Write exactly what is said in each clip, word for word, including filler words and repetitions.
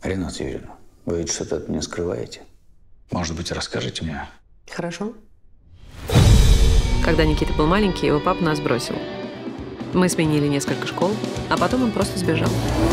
Рената Юрьевна, вы ведь что-то от меня скрываете? Может быть, расскажете мне? Хорошо. Когда Никита был маленький, его папа нас бросил. Мы сменили несколько школ, а потом он просто сбежал.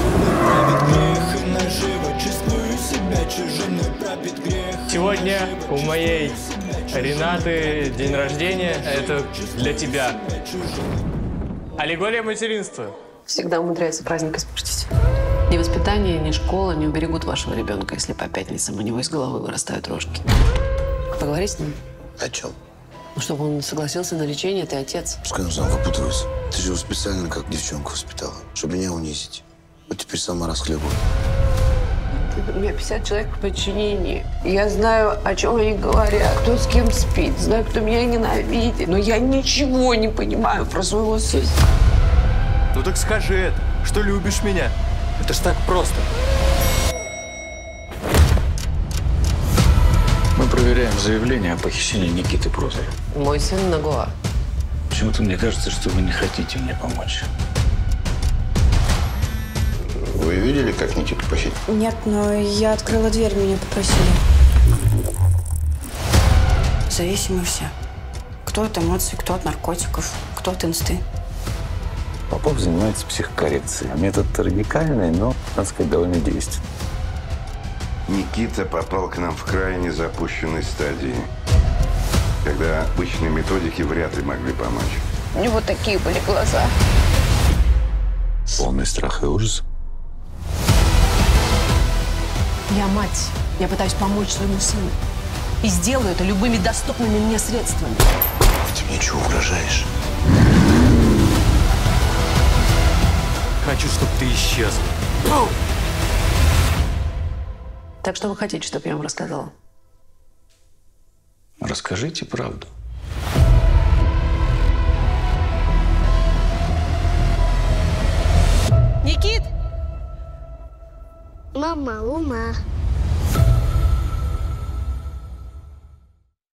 Сегодня у моей Ренаты день рождения. Это для тебя. Аллегория материнства. Всегда умудряется праздник испортить. Ни воспитание, ни школа не уберегут вашего ребенка, если по пятницам у него из головы вырастают рожки. Поговори с ним. О чем? Ну, чтобы он согласился на лечение, ты отец. Пускай он сам выпутывается. Ты же его специально как девчонку воспитала, чтобы меня унизить. Вот теперь сама расхлебывай. У меня пятьдесят человек в подчинении. Я знаю, о чем они говорят, кто с кем спит, знаю, кто меня ненавидит. Но я ничего не понимаю про своего сына. Ну так скажи это, что любишь меня. Это ж так просто. Мы проверяем заявление о похищении Никиты Прозора. Мой сын на Гоа. Почему-то мне кажется, что вы не хотите мне помочь. Вы видели, как Никиту похитили? Нет, но я открыла дверь, меня попросили. Зависимы все. Кто от эмоций, кто от наркотиков, кто от инсты. Попов занимается психокоррекцией. Метод радикальный, но, надо сказать, довольно действенный. Никита попал к нам в крайне запущенной стадии, когда обычные методики вряд ли могли помочь. У него такие были глаза. Полный страх и ужас. Я мать. Я пытаюсь помочь своему сыну. И сделаю это любыми доступными мне средствами. Ты мне чего угрожаешь? Хочу, чтобы ты исчезла. Так что вы хотите, чтобы я вам рассказала? Расскажите правду. Никит! Мама, Луна.